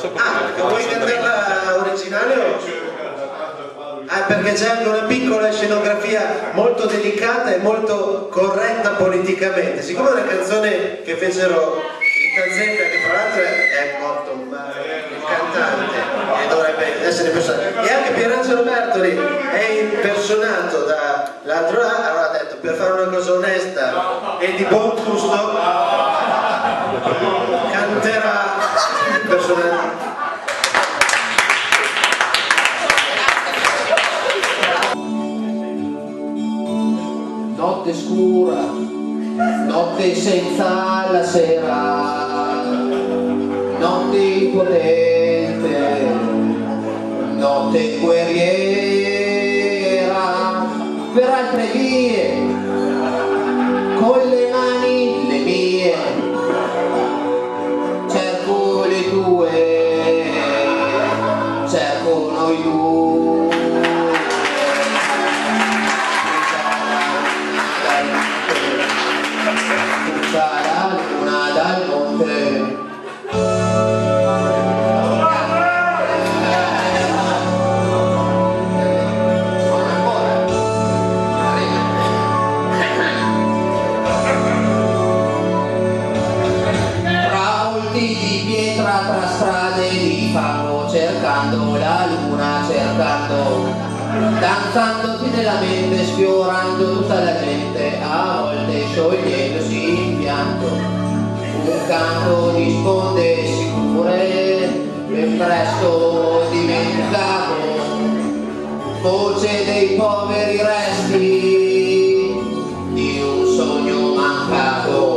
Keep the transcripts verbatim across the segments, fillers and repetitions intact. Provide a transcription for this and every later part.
Ah, vuoi cantarla originale o... Ah, perché c'è anche una piccola scenografia molto delicata e molto corretta politicamente. Siccome è una canzone che fecero il Tanzenka, che tra l'altro è morto il cantante e dovrebbe essere impersonato, e anche Pierangelo Bertoli è impersonato dall'altro lato, allora ha detto, per fare una cosa onesta e di buon gusto canterà il personaggio. Notte scura, notte senza la sera, notte impotente, notte guerriera, per altre vie, con le mani le mie, cerco le tue, cerco noi due. La luna dal monte, tra volti di pietra, tra strade di fango, cercando la luna, cercando, danzandosi nella mente, sfiorando tutta la gente, a volte sciogliendosi in pianto, un canto di sponde sicure, e presto dimenticato, voce dei poveri resti di un sogno mancato.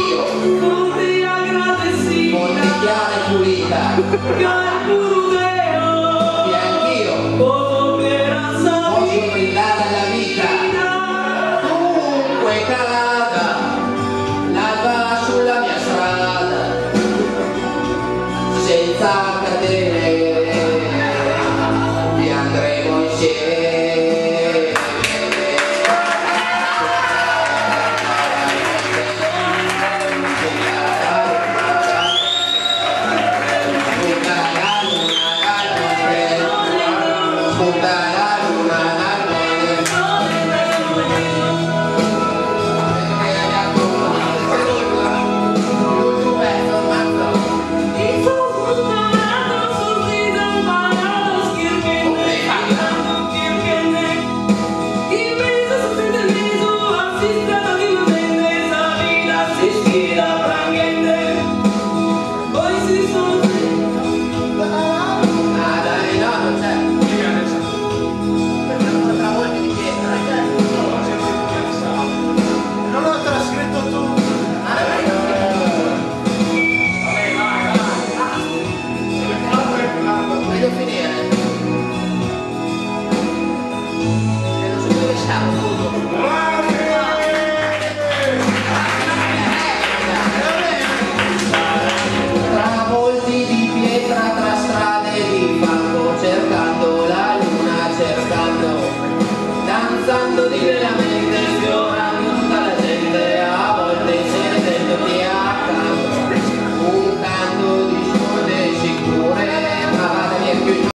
Pulita.